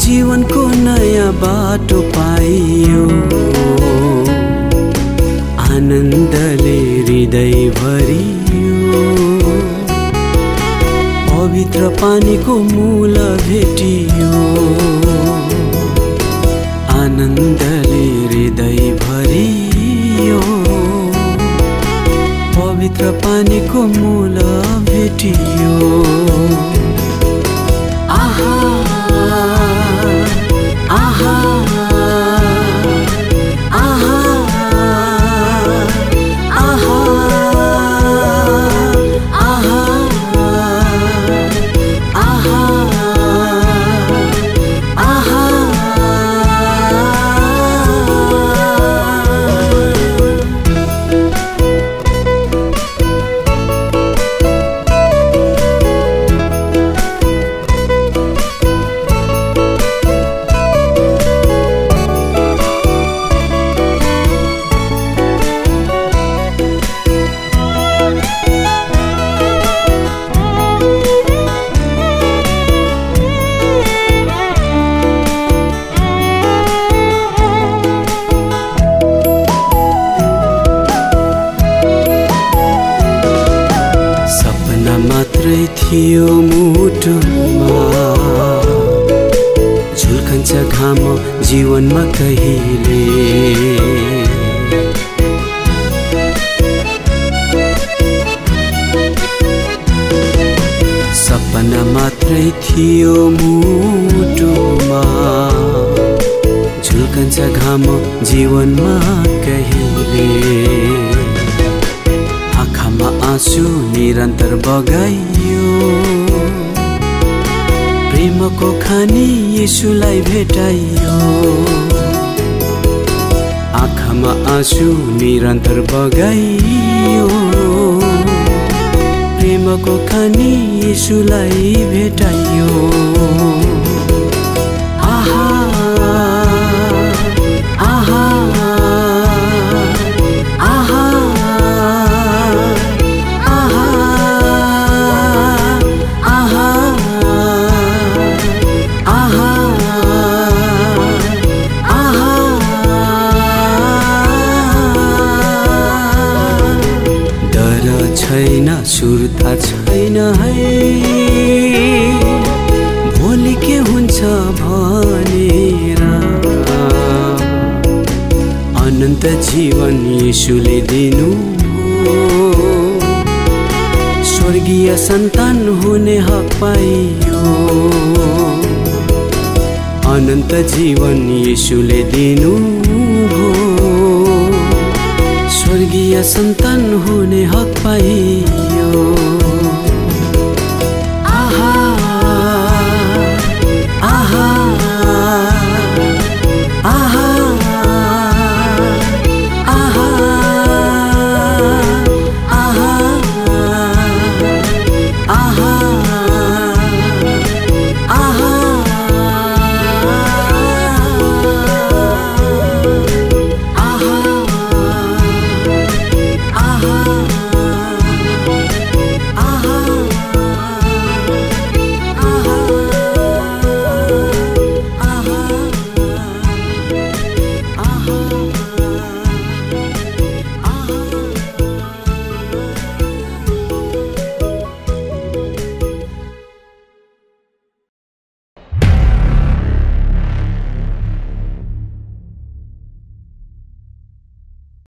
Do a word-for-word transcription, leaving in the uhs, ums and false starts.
जीवनको नयाँ बाटो पाइयो, आनन्दले हृदय भरियो। पवित्र पानीको मूल भेटियो, आनन्दले हृदय भरियो। पवित्र पानीको मूल भेटियो। आहा आहा आहा आहा आहा आहा आहा। मात्रै थियो मुटुमा, झुल्कन्छ घाम जीवनमा कहिले। सपना मात्रै थियो मुटुमा, झुल्कन्छ घाम जीवनमा कहिले। आँखामा आँसु निरन्तर बगाइयो, प्रेमको खानी येशूलाई भेटाइयो। आँखामा आँसु निरन्तर बगाइयो, प्रेमको खानी येशूलाई भेटाइयो। आहा आहा छैन सुर्ता छैन है, भोलि के हुन्छ भनेर। अनन्त जीवन येशूले दिनु, स्वर्गीय सन्तान हुने हक पाइयो। अनन्त जीवन येशूले दिनु, स्वर्गीय सन्तान हुने हक पाइयो।